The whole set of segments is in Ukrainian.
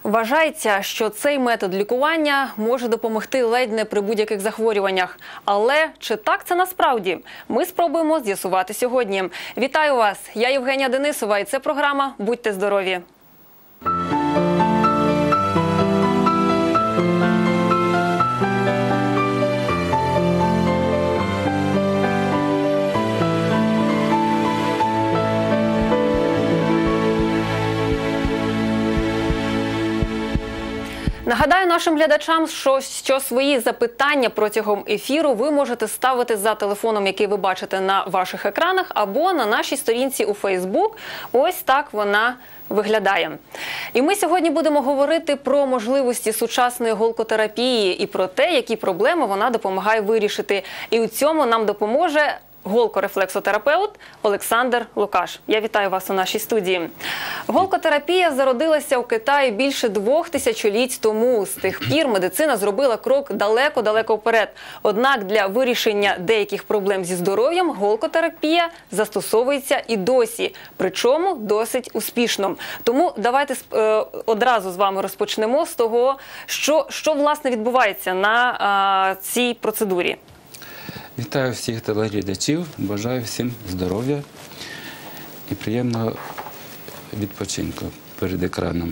Вважається, що цей метод лікування може допомогти ледь не при будь-яких захворюваннях. Але чи так це насправді? Ми спробуємо з'ясувати сьогодні. Вітаю вас! Я Євгенія Денисова і це програма «Будьте здорові». Нагадаю нашим глядачам, що свої запитання протягом ефіру ви можете ставити за телефоном, який ви бачите на ваших екранах, або на нашій сторінці у Фейсбук. Ось так вона виглядає. І ми сьогодні будемо говорити про можливості сучасної голкотерапії і про те, які проблеми вона допомагає вирішити. І у цьому нам допоможе голкорефлексотерапевт Олександр Лукаш. Я вітаю вас у нашій студії. Голкотерапія зародилася у Китаї більше 2000 тисячоліть тому. З тих пір медицина зробила крок далеко-далеко вперед. Однак для вирішення деяких проблем зі здоров'ям голкотерапія застосовується і досі. Причому досить успішно. Тому давайте одразу з вами розпочнемо з того, що власне відбувається на цій процедурі. Вітаю всіх телеглядачів, бажаю всім здоров'я і приємного відпочинку перед екраном.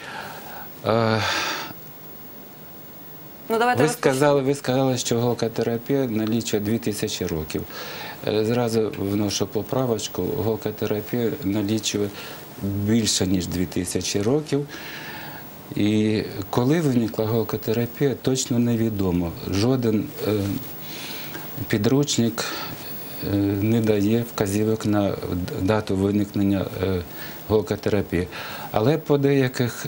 Ви сказали, що голкотерапія налічує 2000 років. Зразу вношу поправочку, голкотерапія налічує більше, ніж 2000 років. І коли виникла голкотерапія, точно невідомо. Жоден підручник не дає вказівок на дату виникнення голкотерапії. Але по деяких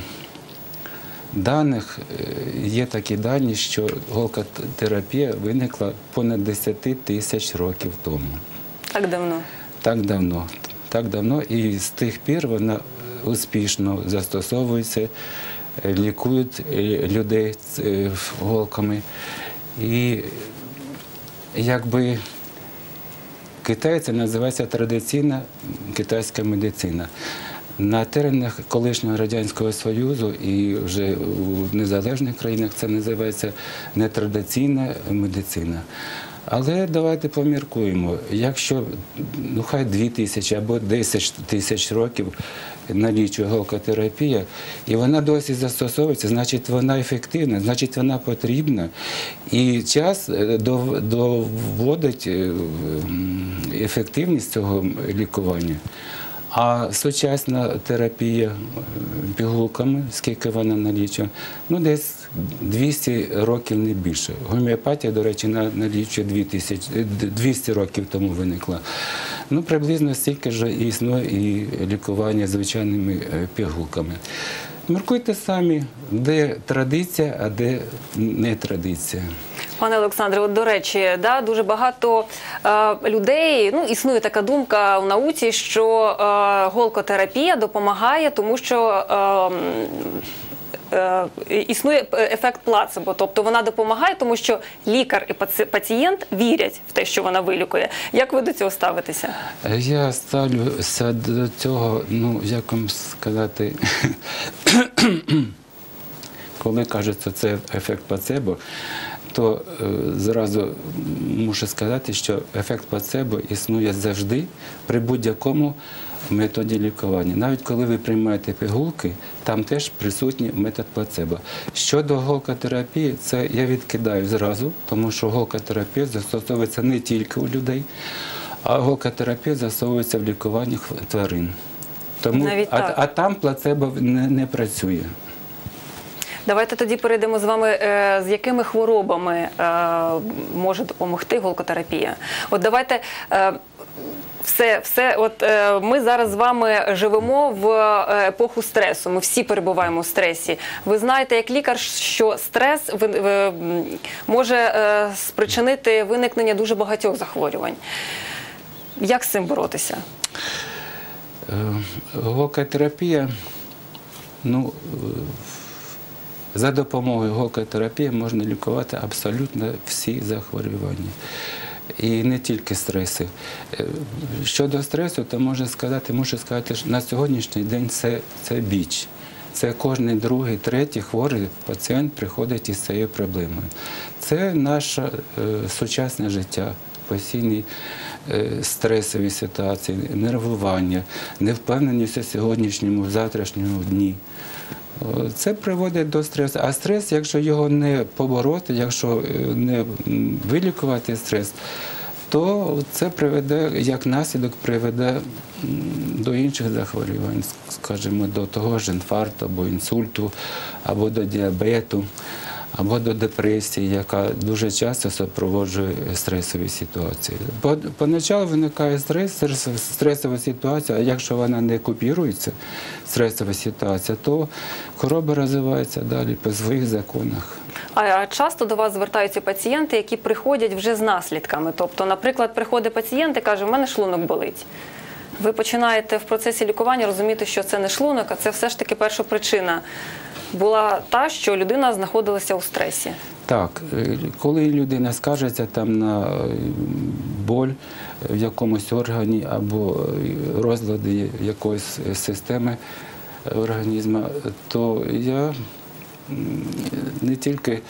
даних є такі дані, що голкотерапія виникла понад 10 тисяч років тому. Так давно? Так давно. І з тих пір вона успішно застосовується, лікують людей голками. І якби Китай це називається традиційна китайська медицина. На теренах колишнього Радянського Союзу і вже у незалежних країнах це називається нетрадиційна медицина. Але давайте поміркуємо, якщо хай 2000 або 10 тисяч років налічує голкотерапія, і вона досі застосовується, значить вона ефективна, значить вона потрібна. І час доводить ефективність цього лікування. А сучасна терапія пігулками, скільки вона налічує, десь 200 років, не більше. Гомеопатія, до речі, налічує 200 років тому виникла. Приблизно стільки ж існує і лікування звичайними пігулками. Міркуйте самі, де традиція, а де не традиція. Пане Олександре, до речі, дуже багато людей, існує така думка в науці, що голкотерапія допомагає, тому що існує ефект плацебо, тобто вона допомагає, тому що лікар і пацієнт вірять в те, що вона вилікує. Як ви до цього ставитеся? Я ставлюся до цього, як вам сказати, коли кажуть, що це ефект плацебо, то зразу мушу сказати, що ефект плацебо існує завжди при будь-якому методі лікування. Навіть коли ви приймаєте пігулки, там теж присутній метод плацебо. Щодо голкотерапії, це я відкидаю зразу, тому що голкотерапія застосовується не тільки у людей, а голкотерапія застосовується в лікуванні тварин. А там плацебо не працює. Давайте тоді перейдемо з вами, з якими хворобами може допомогти голкотерапія. От давайте ми зараз з вами живемо в епоху стресу, ми всі перебуваємо в стресі. Ви знаєте, як лікар, що стрес може спричинити виникнення дуже багатьох захворювань. Як з цим боротися? Голкотерапія, за допомогою голкотерапії можна лікувати абсолютно всі захворювання. І не тільки стреси. Щодо стресу, то можу сказати, що на сьогоднішній день це біч. Це кожний другий, третій хворий пацієнт приходить із цією проблемою. Це наше сучасне життя, постійні стресові ситуації, нервування, невпевненість у сьогоднішньому, завтрашньому дні. Це приводить до стресу. А стрес, якщо його не побороти, якщо не вилікувати стрес, то це приведе, як наслідок, приведе до інших захворювань, скажімо, до того ж інфаркту або інсульту, або до діабету, або до депресії, яка дуже часто супроводжує стресові ситуації. Поначалу виникає стресова ситуація, а якщо вона не купірується, стресова ситуація, то хвороба розвивається далі по своїх законах. А часто до вас звертаються пацієнти, які приходять вже з наслідками? Тобто, наприклад, приходить пацієнт і каже, у мене шлунок болить. Ви починаєте в процесі лікування розуміти, що це не шлунок, а це все ж таки першопричина була та, що людина знаходилася у стресі. Так, коли людина скаржиться там на боль в якомусь органі або розлади якоїсь системи організму, то я не тільки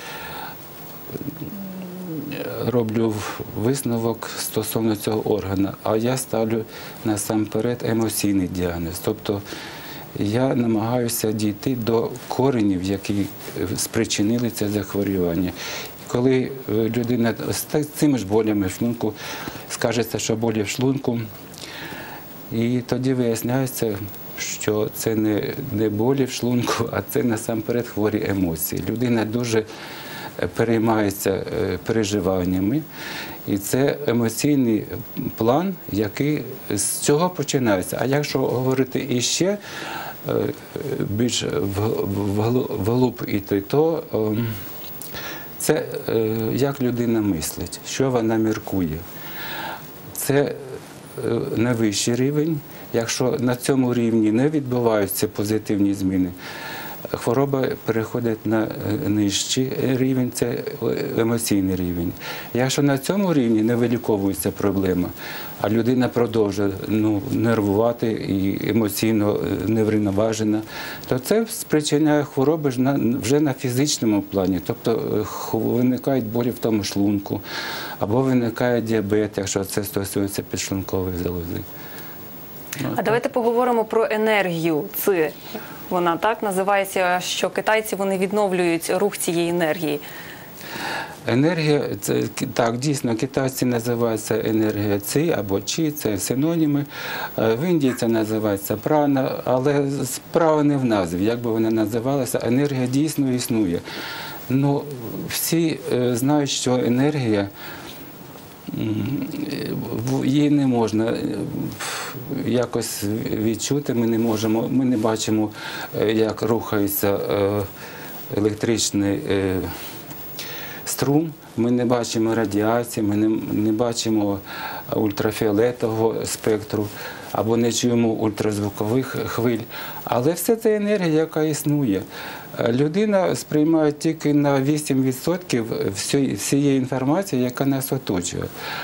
роблю висновок стосовно цього органу, а я ставлю насамперед емоційний діагноз. Тобто я намагаюся дійти до коренів, які спричинили це захворювання. Коли людина з цими ж болями в шлунку скажеться, що болі в шлунку, і тоді виясняється, що це не болі в шлунку, а це насамперед хворі емоції. Людина дуже переймається переживаннями, і це емоційний план, який з цього починається. А якщо говорити іще більш вглуб іти, то це як людина мислить, що вона міркує. Це найвищий рівень. Якщо на цьому рівні не відбуваються позитивні зміни, хвороба переходить на нижчий рівень, це емоційний рівень. Якщо на цьому рівні не виліковується проблема, а людина продовжує нервувати і емоційно неврівноважена, то це спричиняє хвороби вже на фізичному плані. Тобто виникають болі в тому шлунку, або виникає діабет, якщо це стосується підшлункової залози. А давайте поговоримо про енергію ЦИ. Вона так називається, що китайці вони відновлюють рух цієї енергії. Енергія, це, так, дійсно, китайці називаються енергія ци або чі, це синоніми. В Індії це називається прана, але справа не в назві, як би вона називалася, енергія дійсно існує. Ну, всі знають, що енергія, її не можна якось відчути, ми не бачимо, як рухається електричний струм, ми не бачимо радіації, ми не бачимо ультрафіолетового спектру або не чуємо ультразвукових хвиль. Але все це енергія, яка існує. Людина сприймає тільки на 8% всієї інформації, яка нас оточує.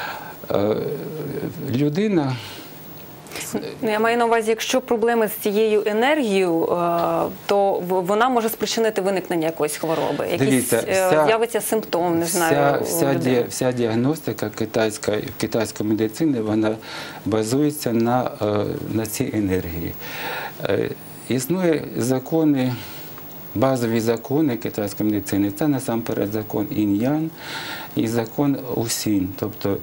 Людина... Я маю на увазі, якщо проблеми з цією енергією, то вона може спричинити виникнення якоїсь хвороби. Якийсь з'явиться симптом, не знаю, вся діагностика китайської медицини, вона базується на цій енергії. Існує закони, базові закони китайської медицини. Це насамперед закон інь-ян і закон усінь, тобто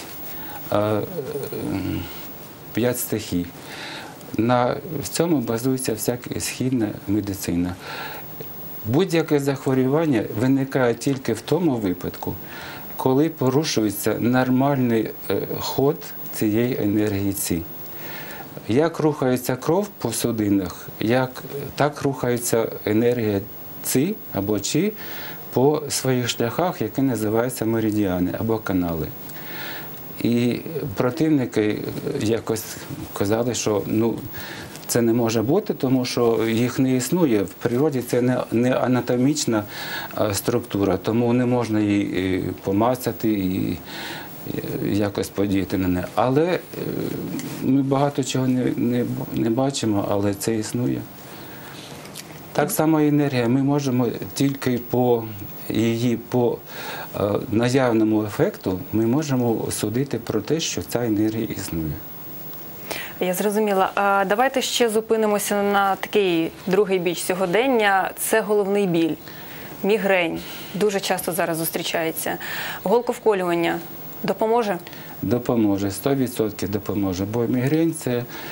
5 стихій. В цьому базується вся східна медицина. Будь-яке захворювання виникає тільки в тому випадку, коли порушується нормальний ход цієї енергії ци. Як рухається кров по судинах, так рухається енергія ци або чі по своїх шляхах, які називаються меридіани або канали. І противники якось казали, що це не може бути, тому що їх не існує. В природі це не анатомічна структура, тому не можна її помацати і якось подіяти на неї. Але ми багато чого не бачимо, але це існує. Так само і енергія. Ми можемо тільки по наявному ефекту ми можемо судити про те, що ця енергія існує. Я зрозуміла. А давайте ще зупинимося на такий другий біч сьогодення. Це головний біль, мігрень. Дуже часто зараз зустрічається. Голковколювання допоможе? Допоможе, 100% допоможе. Бо мігрень –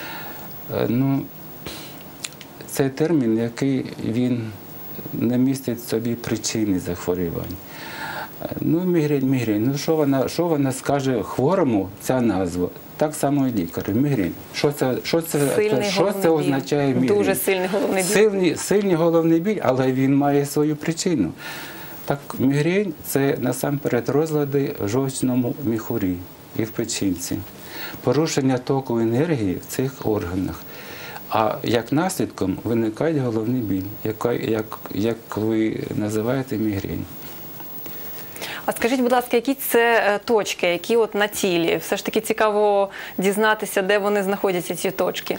це термін, який він не містить в собі причини захворювань. Мігрень. Що вона скаже хворому, ця назва? Так само і лікар. Мігрень. Що це означає мігрень? Дуже сильний головний біль. Сильний головний біль, але він має свою причину. Так, мігрень – це насамперед розлади в жовчному міхурі і в печінці. Порушення току енергії в цих органах. А як наслідком виникає головний біль, як ви називаєте мігрень. А скажіть, будь ласка, які це точки, які от на тілі? Все ж таки цікаво дізнатися, де вони знаходяться, ці точки.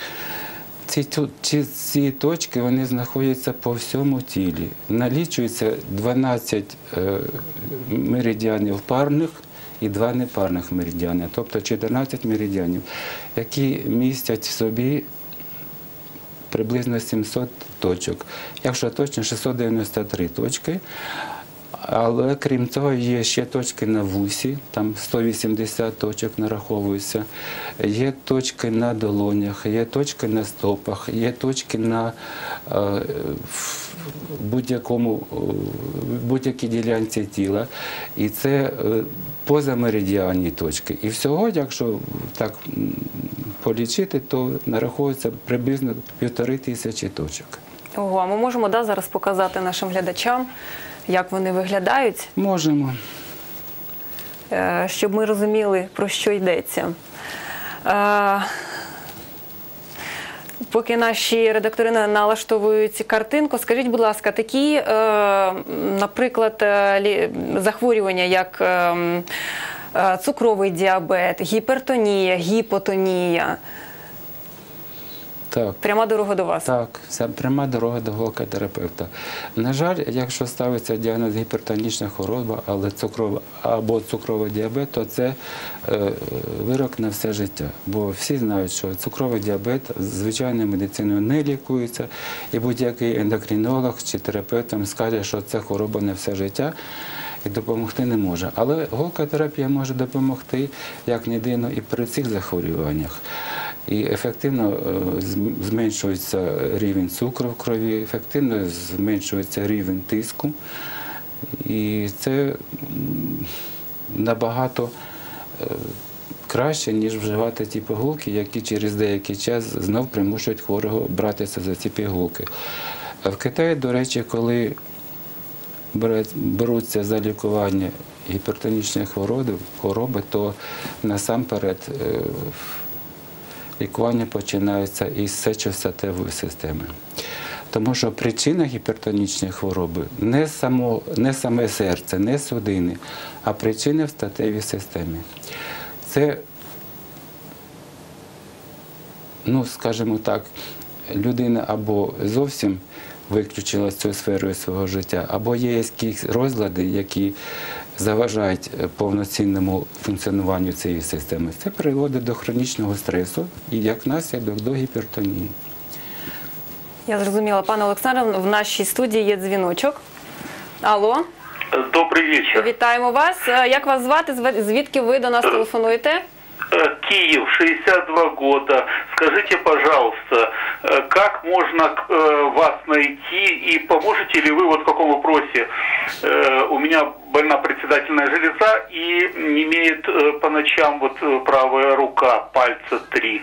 Ці точки, вони знаходяться по всьому тілі. Налічується 12 меридіанів парних і 2 непарних меридіани, тобто 14 меридіанів, які містять в собі приблизно 700 точок. Якщо точно, 693 точки. Але крім цього є ще точки на вусі, там 180 точок нараховуються, є точки на долонях, є точки на стопах, є точки на будь-якій ділянці тіла. І це позамеридіальні точки. І всього, якщо так полічити, то нараховується приблизно 1500 точок. Ого, а ми можемо зараз показати нашим глядачам, як вони виглядають? Можемо. Щоб ми розуміли, про що йдеться. Поки наші редактори налаштовують картинку, скажіть, будь ласка, такі, наприклад, захворювання, як цукровий діабет, гіпертонія, гіпотонія, Так. Пряма дорога до вас? Так, це пряма дорога до голкотерапевта. На жаль, якщо ставиться діагноз гіпертонічна хвороба або цукровий діабет, то це вирок на все життя. Бо всі знають, що цукровий діабет звичайною медициною не лікується, і будь-який ендокринолог чи терапевт там скаже, що це хвороба на все життя, і допомогти не може. Але голкотерапія може допомогти, як не дивно, і при цих захворюваннях. І ефективно зменшується рівень цукру в крові, ефективно зменшується рівень тиску. І це набагато краще, ніж вживати ті пігулки, які через деякий час знов примушують хворого братися за ці пігулки. В Китаї, до речі, коли беруться за лікування гіпертонічної хвороби, то насамперед лікування починається із сечостатевої системи. Тому що причина гіпертонічної хвороби не саме серце, не судини, а причина в статевій системі. Це, скажімо так, людина або зовсім виключила цю сферу свого життя, або є якісь розлади, які заважають повноцінному функціонуванню цієї системи. Це приводить до хронічного стресу і, як наслідок, до гіпертонії. Я зрозуміла. Пане Олександре, в нашій студії є дзвіночок. Алло. Добрый вечер. Вітаємо вас. Як вас звати? Звідки ви до нас телефонуєте? Киев, 62 года. Скажите, пожалуйста, как можно вас найти и поможете ли вы в каком вопросе? У меня больна председательная железа и не имеет по ночам правая рука, пальца 3.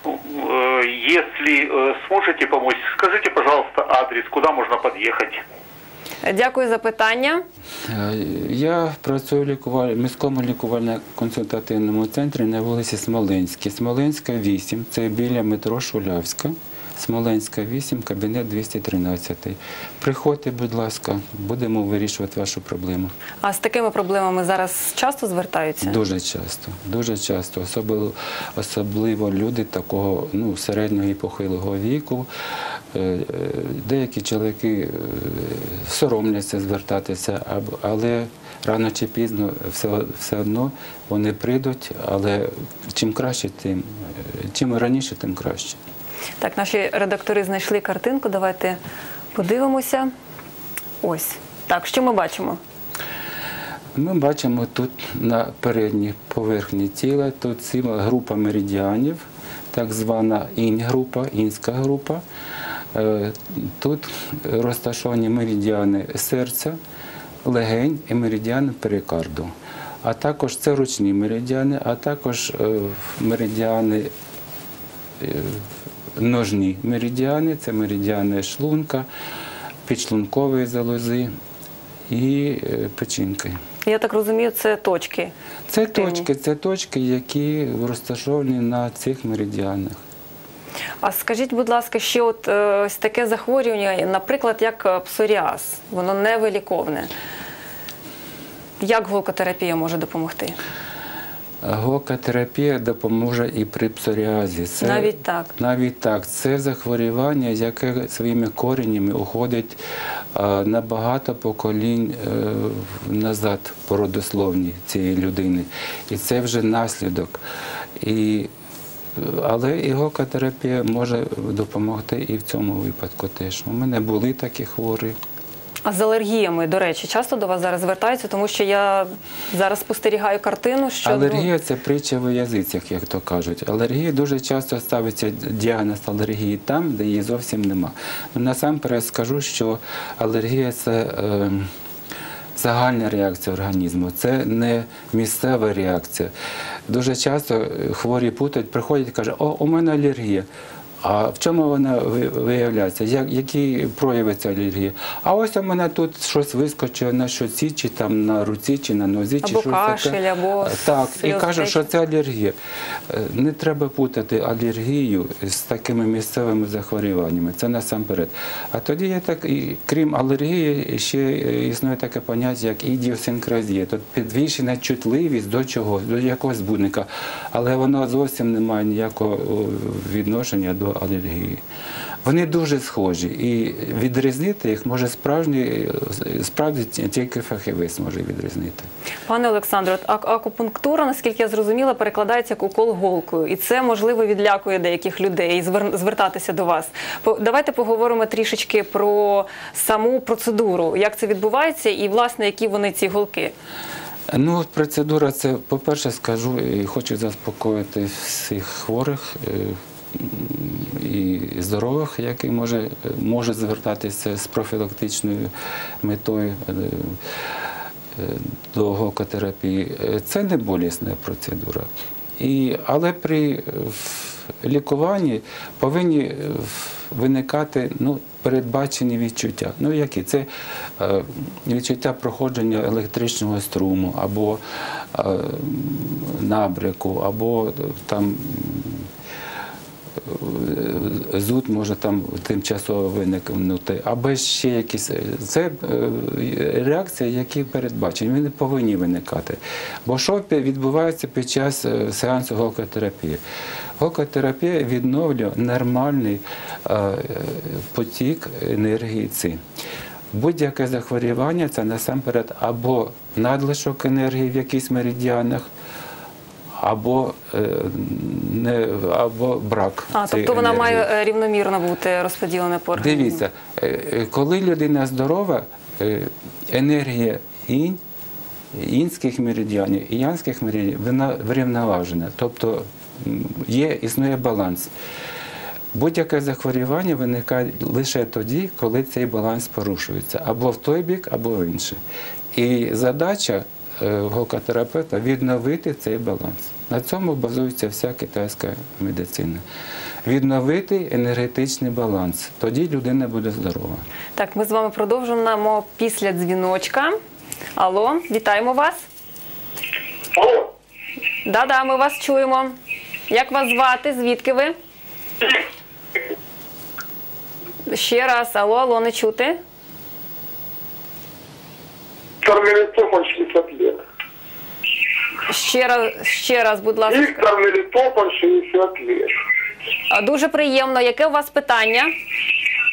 Если сможете помочь, скажите, пожалуйста, адрес, куда можно подъехать? Дякую за питання. Я працюю в міському лікувально-консультативному центрі на вулиці Смоленській. Смоленська, 8, це біля метро Шулявська. Смоленська, 8, кабінет 213. Приходьте, будь ласка, будемо вирішувати вашу проблему. А з такими проблемами зараз часто звертаються? Дуже часто. Особливо люди такого середнього і похилого віку. Деякі чоловіки соромляться звертатися, але рано чи пізно все одно вони прийдуть, але чим краще, чим раніше, тим краще. Так, наші редактори знайшли картинку, давайте подивимося. Ось. Так, що ми бачимо? Ми бачимо тут на передній поверхні тіла, тут ціла група меридіанів, так звана інь-група, інська група. Тут розташовані меридіани серця, легень і меридіани перикарду. А також це ручні меридіани, а також меридіани, ножні меридіани, це меридіани шлунка, підшлункової залози і печінки. Я так розумію, це точки. Це точки, які розташовані на цих меридіанах. А скажіть, будь ласка, ще ось таке захворювання, наприклад, як псоріаз, воно невиліковне. Як голкотерапія може допомогти? Голкотерапія допоможе і при псоріазі. Навіть так? Навіть так. Це захворювання, яке своїми коренями уходить на багато поколінь назад по родословні цієї людини. І це вже наслідок. Але і голкотерапія може допомогти і в цьому випадку теж. У мене були такі хворі. А з алергіями, до речі, часто до вас зараз звертаються, тому що я зараз спостерігаю картину, що... Алергія – це притча в язицях, як то кажуть. Алергія дуже часто ставиться діагноз алергії там, де її зовсім нема. Насамперед скажу, що алергія – це загальна реакція організму, це не місцева реакція. Дуже часто хворі путають, приходять і кажуть, у мене алергія. А в чому вона виявляється? Які прояви цієї алергії? А ось у мене тут щось вискочило на щоці, чи там на руці, чи на нозі, чи щось таке. Або кашель, або так, і сльози. кажуть, що це алергія. Не треба путати алергію з такими місцевими захворюваннями. Це насамперед. А тоді є так, і крім алергії, ще існує таке поняття, як ідіосинкразія. Тобто підвищена чутливість до чогось, до якогось збудника. Але воно зовсім не має ніякого відношення до алергії. Вони дуже схожі, і відрізнити їх може справді тільки фахівець може відрізнити. Пане Олександре, акупунктура, наскільки я зрозуміла, перекладається як укол голкою. І це, можливо, відлякує деяких людей звертатися до вас. Давайте поговоримо трішечки про саму процедуру, як це відбувається і, власне, які вони ці голки. Ну, процедура це, по-перше, скажу, і хочу заспокоїти всіх хворих і здорових, які можуть звертатися з профілактичною метою до голкотерапії. Це не болісна процедура. Але при лікуванні повинні виникати передбачені відчуття. Які? Це відчуття проходження електричного струму, або набряку, або там зуд може там тимчасово виникнути, або ще якісь. Це реакції, які передбачені, вони повинні виникати. Бо що відбувається під час сеансу голкотерапії? Голкотерапія відновлює нормальний потік енергії ЦИ. Будь-яке захворювання – це насамперед або надлишок енергії в якихось меридіанах, або брак. Тобто вона має рівномірно бути розподілена по організму? Дивіться, коли людина здорова, енергія інських меридіанів і янських меридіанів, вона врівноважена. Тобто існує баланс. Будь-яке захворювання виникає лише тоді, коли цей баланс порушується. Або в той бік, або в інший. І задача голкотерапевта – відновити цей баланс. На цьому базується вся китайська медицина. Відновити енергетичний баланс. Тоді людина буде здорова. Так, ми з вами продовжуємо після дзвіночка. Алло, вітаємо вас. Алло. Да, ми вас чуємо. Як вас звати? Звідки ви? Ще раз. Алло, не чути. Виктор Мелитополь, 60 лет. Ще раз, будь ласка. Виктор Мелитополь, 60 лет. Дуже приємно. Яке у вас питання?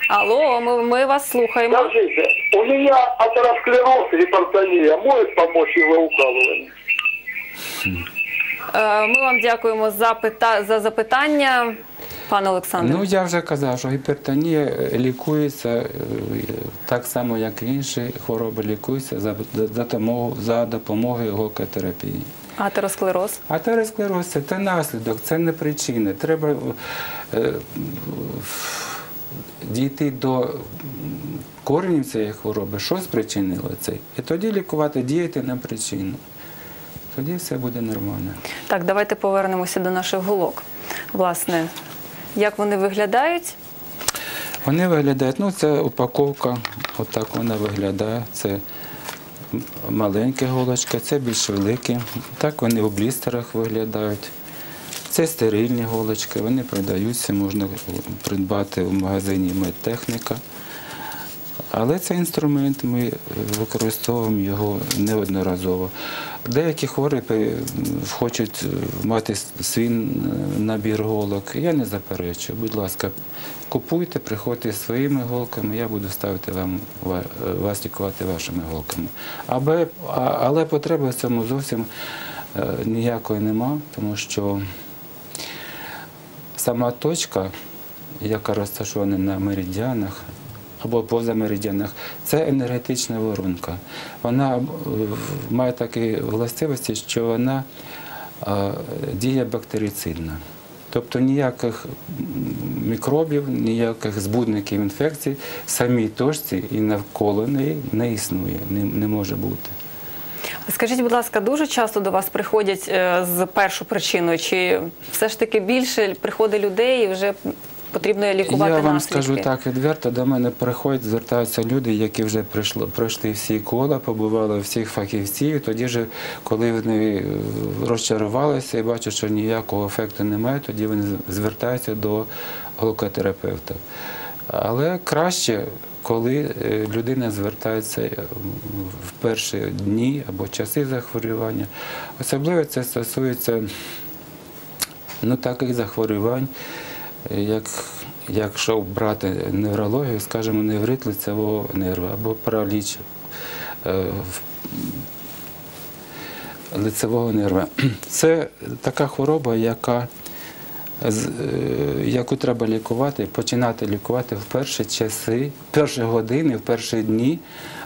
Алло, ми вас слухаємо. Скажите, у меня атеросклероз, гипертония. Может помочь его укалывание? Ми вам дякуємо за запитання, пане Олександре. Ну, я вже казав, що гіпертонія лікується так само, як і інші хвороби лікуються за допомогою іголкотерапії. Атеросклероз. Атеросклероз – це наслідок, це не причина. Треба дійти до коренів цієї хвороби, що спричинило це. І тоді лікувати, діяти на причину. Тоді все буде нормально. Так, давайте повернемося до наших голок. Власне, як вони виглядають? Вони виглядають, ну це упаковка, отак вона виглядає. Це маленькі голочки, це більш великі. Так вони у блістерах виглядають. Це стерильні голочки, вони продаються, можна придбати в магазині медтехніка. Але цей інструмент, ми використовуємо його неодноразово. Деякі хворі хочуть мати свій набір голок. Я не заперечую. Будь ласка, купуйте, приходьте зі своїми голками, я буду ставити вас лікувати вашими голками. Але потреби в цьому зовсім ніякої нема, тому що сама точка, яка розташована на меридіанах, або поза меридіанах, це енергетична воронка. Вона має такі властивості, що вона діє бактерицидно. Тобто ніяких мікробів, ніяких збудників інфекцій в самій точці і навколо неї не існує, не може бути. Скажіть, будь ласка, дуже часто до вас приходять з першою причиною? Чи все ж таки більше приходить людей і вже потрібно лікувати наслідки? Я вам скажу так відверто, до мене приходять, звертаються люди, які вже пройшли всі кола, побували всіх фахівців, тоді вже, коли вони розчарувалися і бачать, що ніякого ефекту немає, тоді вони звертаються до голкотерапевта. Але краще, коли людина звертається в перші дні або часи захворювання. Особливо це стосується таких захворювань, якщо брати неврологію, скажімо, неврит лицевого нерва або параліч лицевого нерва. Це така хвороба, яку треба лікувати, починати лікувати в перші часи, в перші години, в перші дні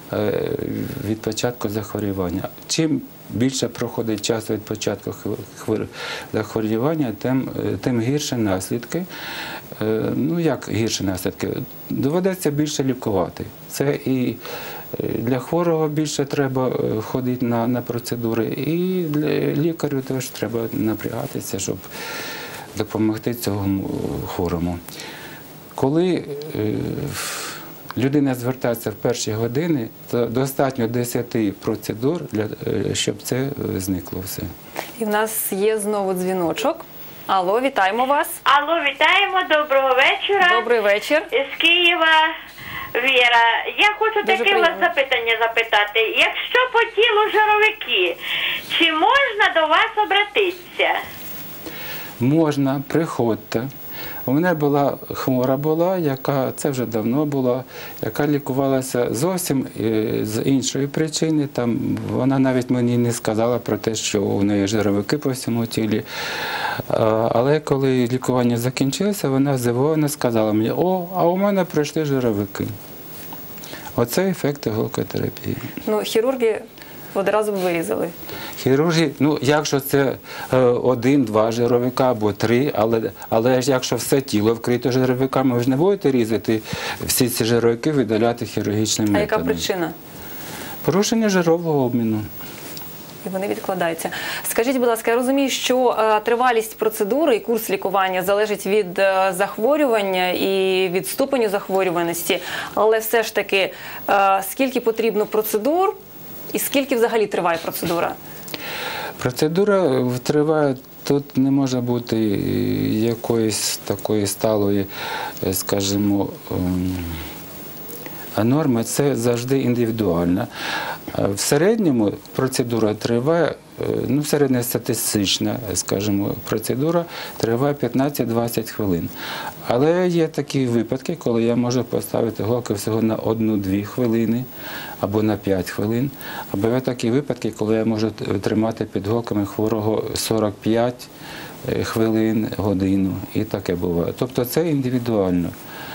від початку захворювання. Чим більше проходить часу від початку захворювання, тим гірші наслідки. Ну, як гірші наслідки? Доведеться більше лікувати. Це і для хворого більше треба ходити на процедури, і для лікарю теж треба напрягатися, щоб допомогти цьому хворому. Коли людина звертається в перші години, то достатньо 10 процедур, щоб це зникло все. І в нас є знову дзвіночок. Алло, вітаємо вас. Алло, вітаємо, доброго вечора. Добрий вечір. З Києва Віра. Я хочу Дуже таке вас приємно. запитання запитати. Якщо по тілу жировики, чи можна до вас обратитися? Можна, приходьте. У мене була хвора, це вже давно була, яка лікувалася зовсім з іншої причини. Вона навіть мені не сказала про те, що у неї жировики по всьому тілі. Але коли лікування закінчилося, вона здивовано сказала мені: а у мене пройшли жировики. Оце ефект іголкотерапії. Хірурги одразу б вирізали. Хірурги, якщо це 1-2 жировика або 3, але якщо все тіло вкрито жировиками, ви ж не будете різати всі ці жировики, видаляти хірургічним методом. А яка причина? Порушення жирового обміну. І вони відкладаються. Скажіть, будь ласка, я розумію, що тривалість процедури і курс лікування залежить від захворювання і від ступеню захворюваності, але все ж таки, скільки потрібно процедур і скільки взагалі триває процедура? Процедура триває, тут не може бути якоїсь такої сталої, скажімо, А норми – це завжди індивідуально. В середньому процедура триває, ну, середньостатистична, скажімо, процедура триває 15-20 хвилин. Але є такі випадки, коли я можу поставити голки всього на 1-2 хвилини або на 5 хвилин. Або є такі випадки, коли я можу тримати під голками хворого 45 хвилин, годину. І таке буває. Тобто це індивідуально.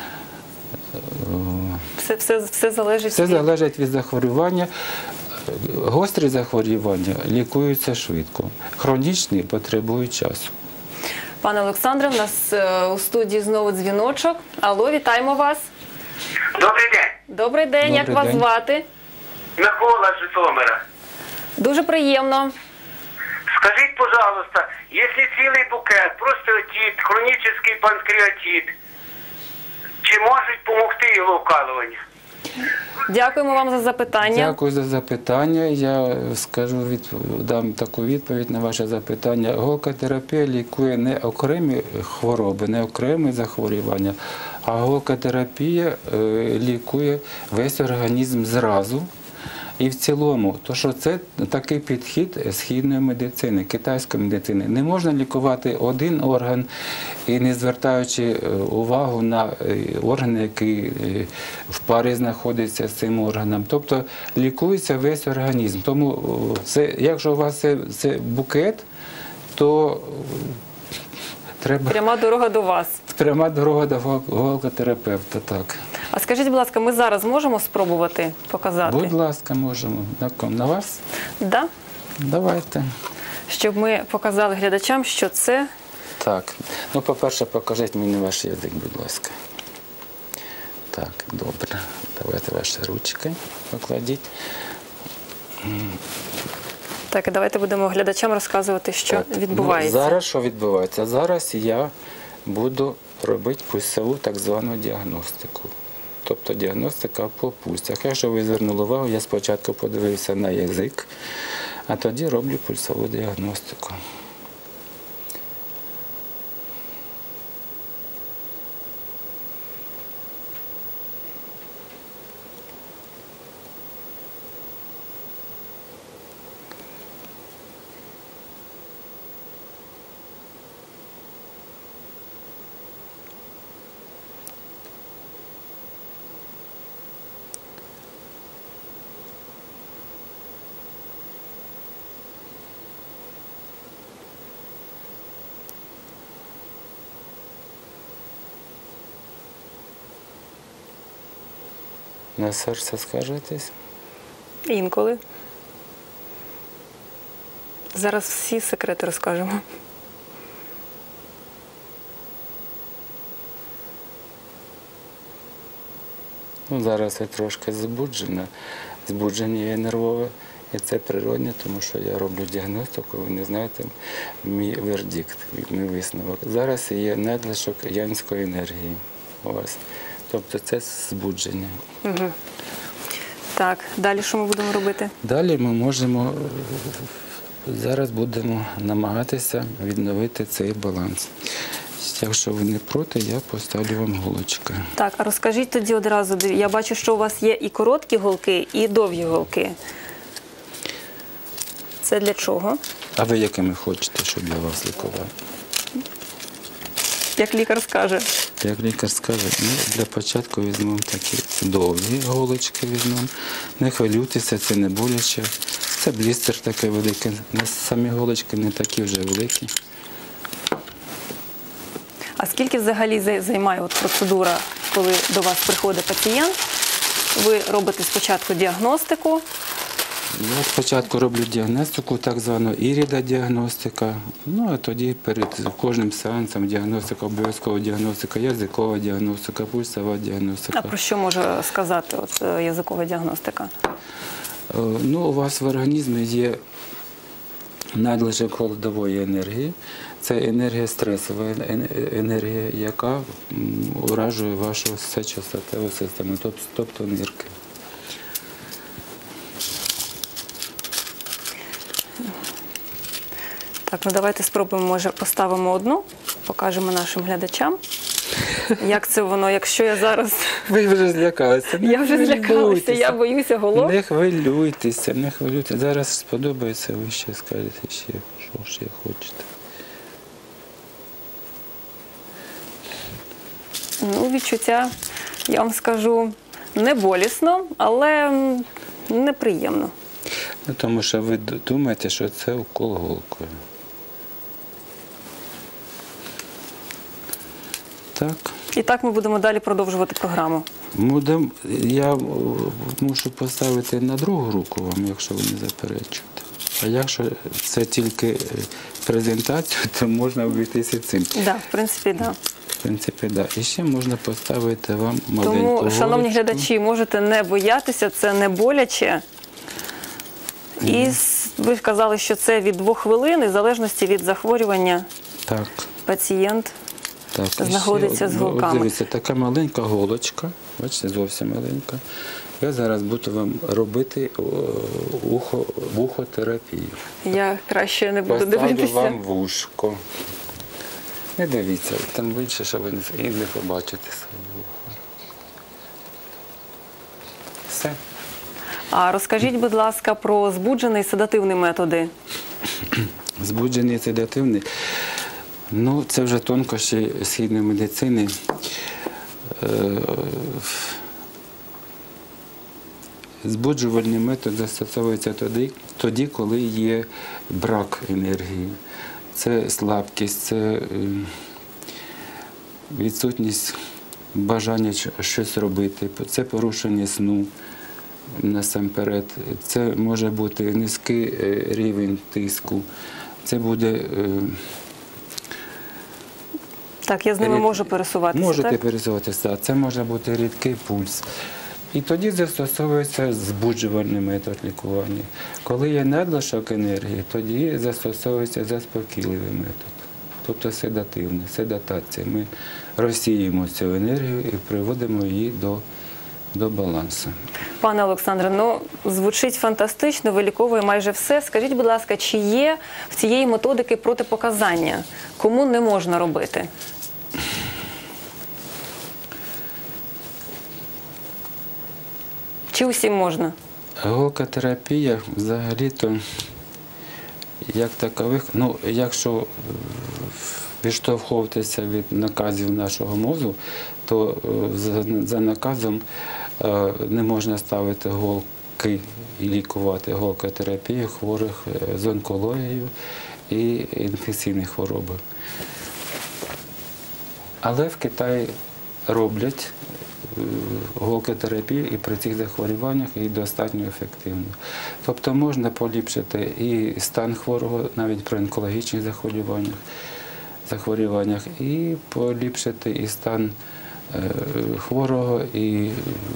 Все залежить Це від... залежить від захворювання. Гострі захворювання лікуються швидко. Хронічні потребують часу. Пане Олександре, в нас у студії знову дзвіночок. Алло, вітаємо вас. Добрий день. Добрий день, як Добрий вас день. звати? Микола з Житомира. Дуже приємно. Скажіть, пожалуйста, якщо цілий букет, простатит, хронічний панкреатит, чи можуть допомогти його вкалування? Дякуємо вам за запитання. Дякую за запитання. Я дам таку відповідь на ваше запитання. Голкотерапія лікує не окремі хвороби, не окремі захворювання, а голкотерапія лікує весь організм зразу. І в цілому, то що це такий підхід східної медицини, китайської медицини. Не можна лікувати один орган і не звертаючи увагу на орган, який в парі знаходиться з цим органом. Тобто лікується весь організм. Тому якщо у вас це букет, то треба... Пряма дорога до вас. Пряма дорога до голкотерапевта, так. А скажіть, будь ласка, ми зараз можемо спробувати показати? Будь ласка, можемо. На вас? Да? Давайте. Щоб ми показали глядачам, що це... Так. Ну, по-перше, покажіть мені ваш язик, будь ласка. Так, добре. Давайте ваші ручки покладіть. Так, і давайте будемо глядачам розказувати, що Так. відбувається. Ну, зараз що відбувається? Зараз я буду робити пульсову так звану діагностику. Тобто діагностика по пульсах. Якщо ви звернули увагу, я спочатку подивився на язик, а тоді роблю пульсову діагностику. На серце скажетесь? Інколи. Зараз всі секрети розкажемо. Ну, зараз я трошки збудження є нервове, і це природне, тому що я роблю діагностику, ви не знаєте мій вердикт, мій висновок. Зараз є надлишок янської енергії у вас, тобто це збудження. Угу. Так, далі що ми будемо робити? Далі зараз будемо намагатися відновити цей баланс. Якщо ви не проти, я поставлю вам голочки. Так, а розкажіть тоді одразу, я бачу, що у вас є і короткі голки, і довгі голки. Це для чого? А ви якими хочете, щоб я вас лікував? Як лікар скаже. Як лікар скаже, ну, для початку візьмемо такі довгі голочки візьмемо. Не хвилюйтеся, це не боляче. Це блістер такий великий. У нас самі голочки не такі вже великі. А скільки взагалі займає процедура, коли до вас приходить пацієнт? Ви робите спочатку діагностику. Я спочатку роблю діагностику, так звану ірідодіагностика. Ну, а тоді перед кожним сеансом діагностика, обов'язкова діагностика, язикова діагностика, пульсова діагностика. А про що може сказати язикова діагностика? Ну, у вас в організмі є надлишок холодової енергії. Це енергія стресова, енергія, яка уражує вашу сечостатеву систему, тобто нирки. Так, ну давайте спробуємо, може, поставимо одну, покажемо нашим глядачам. Як це воно, якщо я зараз... Ви вже злякалися. Я вже злякалася, я боюся голов. Не хвилюйтеся, не хвилюйтеся. Зараз сподобається, ви ще скажете, що ще хочете. Ну, відчуття, я вам скажу, не болісно, але неприємно. Ну, тому що ви думаєте, що це укол голкою. Так. І так ми будемо далі продовжувати програму. Я мушу поставити на другу руку вам, якщо ви не заперечуєте. А якщо це тільки презентація, то можна обійтися цим. Так, в принципі, так. В принципі, так. І ще можна поставити вам маленьку Тому, голочку. шановні глядачі, можете не боятися, це не боляче. І ви казали, що це від 2 хвилин, і в залежності від захворювання Так. пацієнт Так, і знаходиться ще, з голками. Дивіться, така маленька голочка, бачите, зовсім маленька. Я зараз буду вам робити вухотерапію. Я краще не буду Поставлю дивитися. вам вушко. Не дивіться, там більше, що ви не побачите своє вухо. Все. А розкажіть, будь ласка, про збуджений седативний методи. Збуджений седативний. Ну, це вже тонкощі східної медицини. Збуджувальний метод застосовується тоді, коли є брак енергії. Це слабкість, це відсутність бажання щось робити, це порушення сну насамперед, це може бути низький рівень тиску, це буде... Так, я з ними можу пересуватися, Можете так? пересуватися, так. Це може бути рідкий пульс. І тоді застосовується збуджувальний метод лікування. Коли є надлишок енергії, тоді застосовується заспокійливий метод, тобто седативний, седатація. Ми розсіюємо цю енергію і приводимо її до балансу. Пане Олександре, ну, звучить фантастично, виліковує майже все. Скажіть, будь ласка, чи є в цієї методики протипоказання? Кому не можна робити? Чи усім можна? Голкотерапія взагалі-то як такових, ну, якщо відштовхуватися від наказів нашого МОЗу, то за наказом не можна ставити голки і лікувати голкотерапію хворих з онкологією і інфекційні хвороби. Але в Китаї роблять голкотерапію і при цих захворюваннях і достатньо ефективно. Тобто можна поліпшити і стан хворого, навіть при онкологічних захворюваннях, і поліпшити і стан хворого, і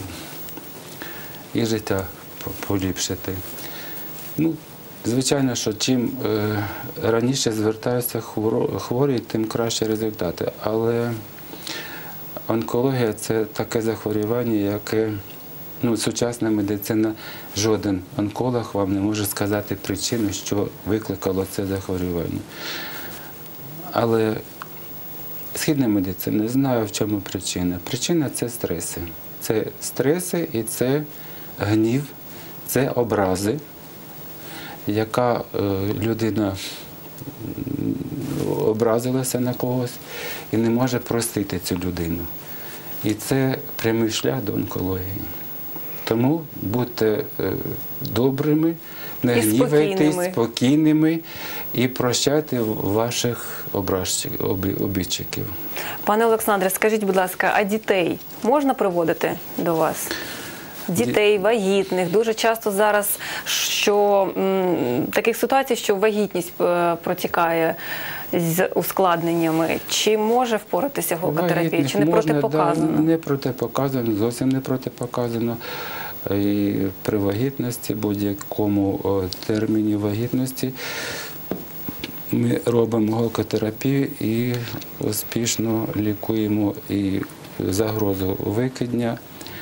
життя поліпшити. Ну, звичайно, що чим раніше звертаються хворі, тим кращі результати. Але онкологія – це таке захворювання, яке сучасна медицина, жоден онколог вам не може сказати причину, що викликало це захворювання. Але східна медицина знає, в чому причина. Причина – це стреси. Це стреси і це гнів, це образи, яка людина образилася на когось і не може простити цю людину. І це прямий шлях до онкології. Тому будьте добрими, не гнівайтесь, спокійними і прощайте ваших обідчиків. Пане Олександре, скажіть, будь ласка, а дітей можна приводити до вас? Дітей, вагітних. Дуже часто зараз таких ситуацій, що вагітність протікає з ускладненнями. Чи може впоратися голкотерапія, чи не протипоказано? Не протипоказано, зовсім не протипоказано. І при вагітності, будь-якому терміні вагітності ми робимо голкотерапію і успішно лікуємо і загрозу викидня,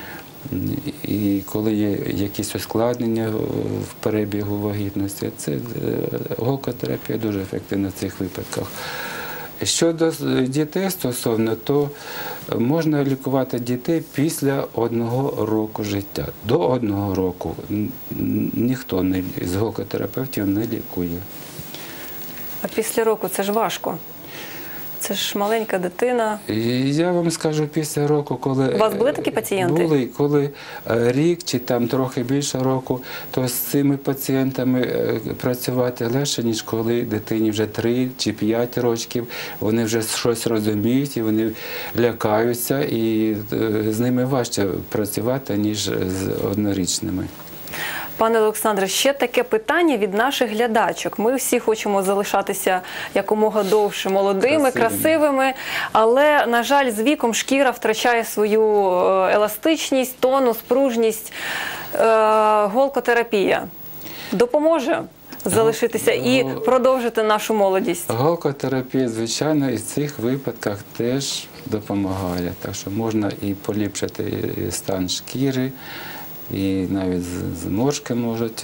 і коли є якісь ускладнення в перебігу вагітності, голкотерапія дуже ефективна в цих випадках. Щодо дітей стосовно, то можна лікувати дітей після 1 року життя. До 1 року ніхто з голкотерапевтів не лікує. А після року це ж важко. Це ж маленька дитина. І я вам скажу, після року, коли... У вас були такі пацієнти? Були, коли рік чи там трохи більше року, то з цими пацієнтами працювати легше, ніж коли дитині вже 3 чи 5 років, вони вже щось розуміють, і вони лякаються, і з ними важче працювати, ніж з однорічними. Пане Олександре, ще таке питання від наших глядачок. Ми всі хочемо залишатися якомога довше молодими, красивими, але, на жаль, з віком шкіра втрачає свою еластичність, тонус, пружність. Голкотерапія допоможе залишитися і продовжити нашу молодість? Голкотерапія, звичайно, і в цих випадках теж допомагає. Так що можна і поліпшити стан шкіри, і навіть зморшки можуть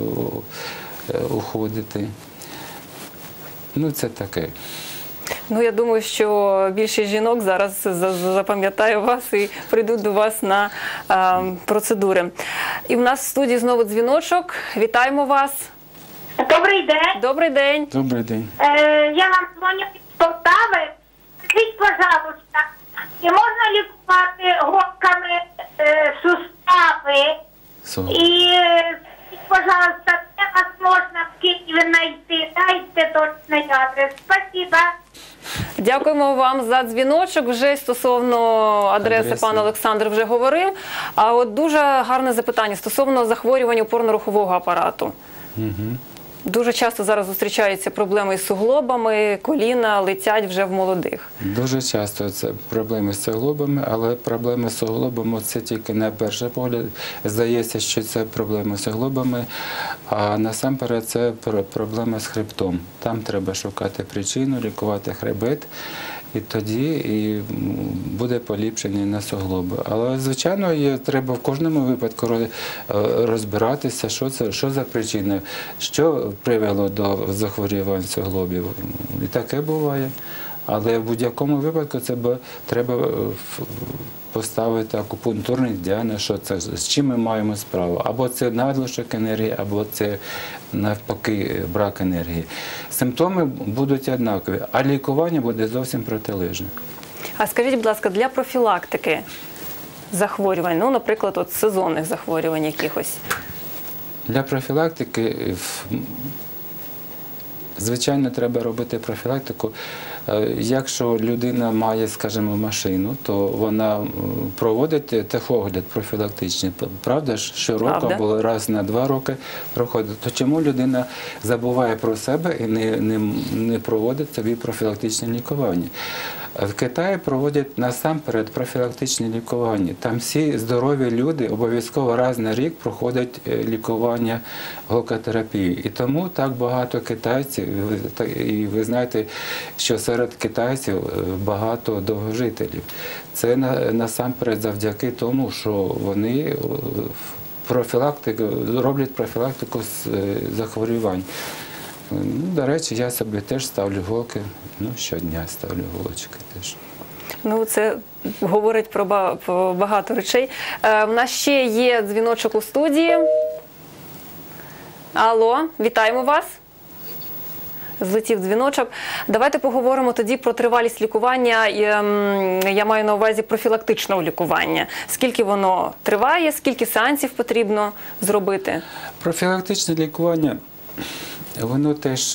уходити. Ну, це таке. Ну, я думаю, що більшість жінок зараз запам'ятає вас і прийдуть до вас на процедури. І в нас в студії знову дзвіночок. Вітаємо вас. Добрий день. Добрий день. Добрий день. Я вам дзвоню з Полтави. Скажіть, пожалуйста, чи можна лікувати голками сустави? І скажіть, пожалуйста, де вас можна в Києві знайти? Дайте точний адрес. Спасибо. Дякуємо вам за дзвіночок. Вже стосовно адреси пан Олександр вже говорив. А от дуже гарне запитання стосовно захворювань опорно-рухового апарату. Дуже часто зараз зустрічаються проблеми з суглобами, коліна летять вже в молодих. Дуже часто це проблеми з суглобами, але проблеми з суглобами – це тільки на перший погляд. Здається, що це проблеми з суглобами, а насамперед це проблема з хребтом. Там треба шукати причину, лікувати хребет, і тоді буде поліпшення на суглоби. Але, звичайно, треба в кожному випадку розбиратися, що за причина, що привело до захворювань суглобів. І таке буває. Але в будь-якому випадку це треба поставити акупунктурний діагноз, що це, з чим ми маємо справу. Або це надлишок енергії, або це навпаки брак енергії. Симптоми будуть однакові, а лікування буде зовсім протилежне. А скажіть, будь ласка, для профілактики захворювань, ну, наприклад, от сезонних захворювань якихось? Для профілактики, звичайно, треба робити профілактику. Якщо людина має, скажімо, машину, то вона проводить техогляд профілактичний. Правда ж, щороку або раз на 2 роки проходить. То чому людина забуває про себе і не проводить собі профілактичне лікування? В Китаї проводять насамперед профілактичне лікування. Там всі здорові люди обов'язково раз на рік проходять лікування голкотерапією. І тому так багато китайців, і ви знаєте, що серед китайців багато довгожителів. Це насамперед завдяки тому, що вони роблять профілактику з захворювань. До речі, я собі теж ставлю голки, щодня ставлю голочки теж. Ну, це говорить про багато речей. В нас ще є дзвіночок у студії. Алло, вітаємо вас. Злетів дзвіночок. Давайте поговоримо тоді про тривалість лікування. Я маю на увазі профілактичного лікування. Скільки воно триває, скільки сеансів потрібно зробити? Профілактичне лікування, воно теж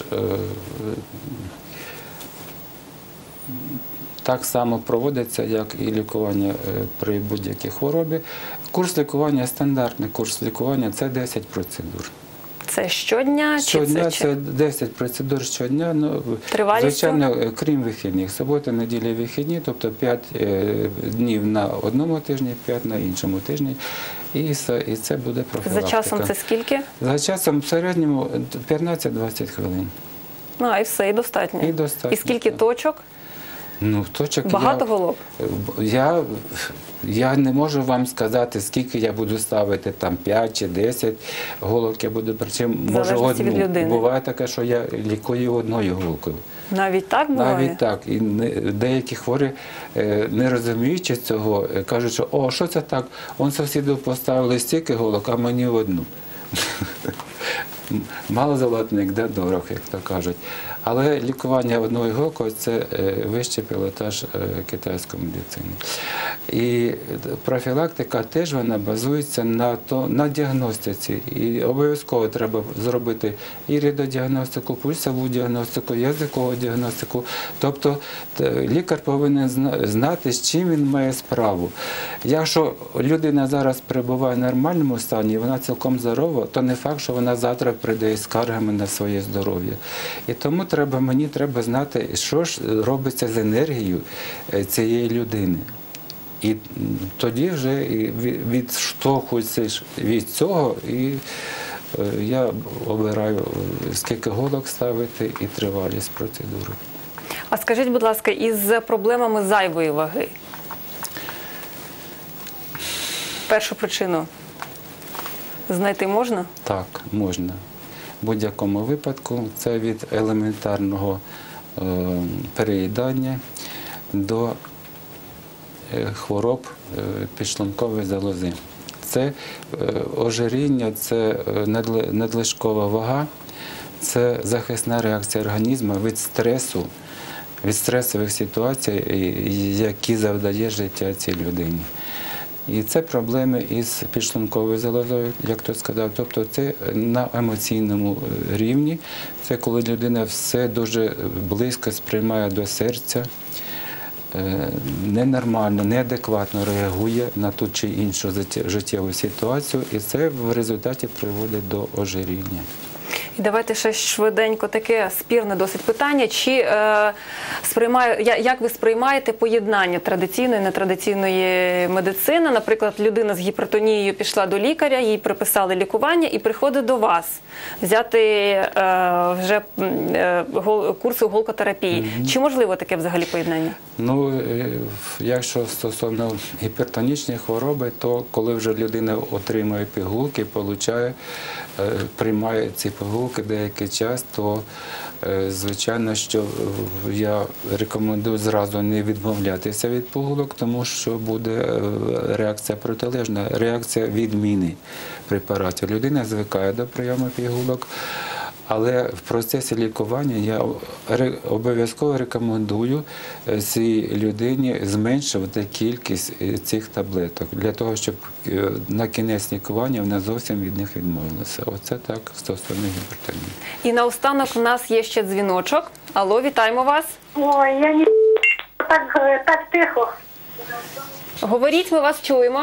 так само проводиться, як і лікування при будь-якій хворобі. Курс лікування, стандартний курс лікування – це 10 процедур. Це щодня? Щодня це 10 процедур щодня. Звичайно, крім вихідних. Субота, неділя, вихідні, тобто 5 днів на одному тижні, 5 на іншому тижні. І це буде профілактика. За часом це скільки? За часом в середньому 15-20 хвилин. І все, і достатньо. І достатньо. І скільки точок? Точок багато голок? Я не можу вам сказати, скільки я буду ставити, там 5 чи 10 голок я буду, причому може одну. Буває таке, що я лікую одною голкою. Навіть так буває? Навіть так. І деякі хворі, не розуміючи цього, кажуть, що «О, що це так? Он сусіду поставили стільки голок, а мені одну». Мало золотник, де дорог, як то кажуть. Але лікування одною голкою – це вищий пілотаж китайської медицини. І профілактика теж вона базується на діагностиці. І обов'язково треба зробити і рідодіагностику, пульсову діагностику, язикову діагностику. Тобто лікар повинен знати, з чим він має справу. Якщо людина зараз перебуває в нормальному стані, вона цілком здорова, то не факт, що вона завтра прийде із скаргами на своє здоров'я. І тому мені треба знати, що ж робиться з енергією цієї людини. І тоді вже відштовхуюся від цього, і я обираю, скільки голок ставити і тривалість процедури. А скажіть, будь ласка, із проблемами зайвої ваги? Першу причину знайти можна? Так, можна. В будь-якому випадку це від елементарного переїдання до хвороб підшлункової залози. Це ожиріння, це надлишкова вага, це захисна реакція організму від стресу, від стресових ситуацій, які завдає життя цій людині. І це проблеми із підшлунковою залозою, як хтось сказав. Тобто це на емоційному рівні. Це коли людина все дуже близько сприймає до серця, ненормально, неадекватно реагує на ту чи іншу життєву ситуацію. І це в результаті приводить до ожиріння. І давайте ще швиденько таке спірне досить питання. Як ви сприймаєте поєднання традиційної і нетрадиційної медицини? Наприклад, людина з гіпертонією пішла до лікаря, їй приписали лікування і приходить до вас взяти вже курси голкотерапії. Чи можливо таке взагалі поєднання? Ну, якщо стосовно гіпертонічної хвороби, то коли вже людина отримує пігулки, приймає ці пігулки деякий час, то звичайно, що я рекомендую зразу не відмовлятися від пігулок, тому що буде реакція протилежна, реакція відміни препаратів. Людина звикає до прийому пігулок, але в процесі лікування я обов'язково рекомендую цій людині зменшувати кількість цих таблеток, для того, щоб на кінець лікування вона зовсім від них відмовилася. Оце так стосовно гіпертонії. І наостанок у нас є ще дзвіночок. Алло, вітаємо вас. Ой, я не так тихо. Говоріть, ми вас чуємо.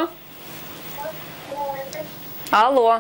Алло.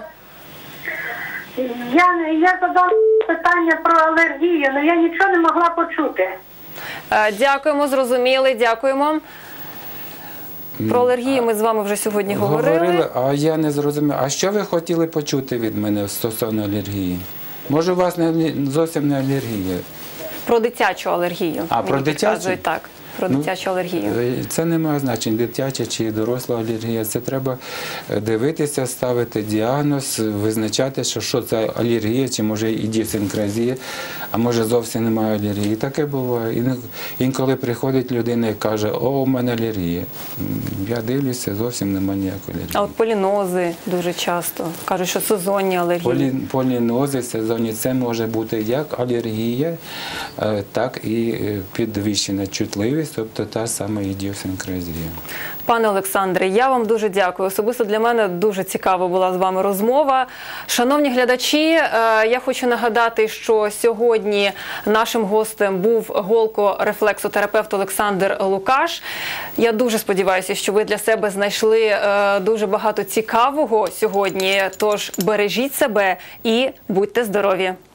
Я задала питання про алергію, але я нічого не могла почути. Дякуємо, зрозуміли, дякуємо. Про алергію ми з вами вже сьогодні говорили. А я не зрозумів. А що ви хотіли почути від мене стосовно алергії? Може, у вас зовсім не алергія? Про дитячу алергію. Про дитячу? Так, про дитячу алергію. Це не має значення, дитяча чи доросла алергія. Це треба дивитися, ставити діагноз, визначати, що це алергія, чи може ідіосинкразія, а може зовсім немає алергії. Таке буває. Інколи приходить людина і каже, о, у мене алергія. Я дивлюся, зовсім немає ніякої алергії. А от полінози дуже часто кажуть, що сезонні алергії. Полінози, сезонні, це може бути як алергія, так і підвищена чутливість, тобто та сама ідіосинкразія. Пане Олександре, я вам дуже дякую. Особисто для мене дуже цікава була з вами розмова. Шановні глядачі, я хочу нагадати, що сьогодні нашим гостем був голкорефлексотерапевт Олександр Лукаш. Я дуже сподіваюся, що ви для себе знайшли дуже багато цікавого сьогодні. Тож бережіть себе і будьте здорові!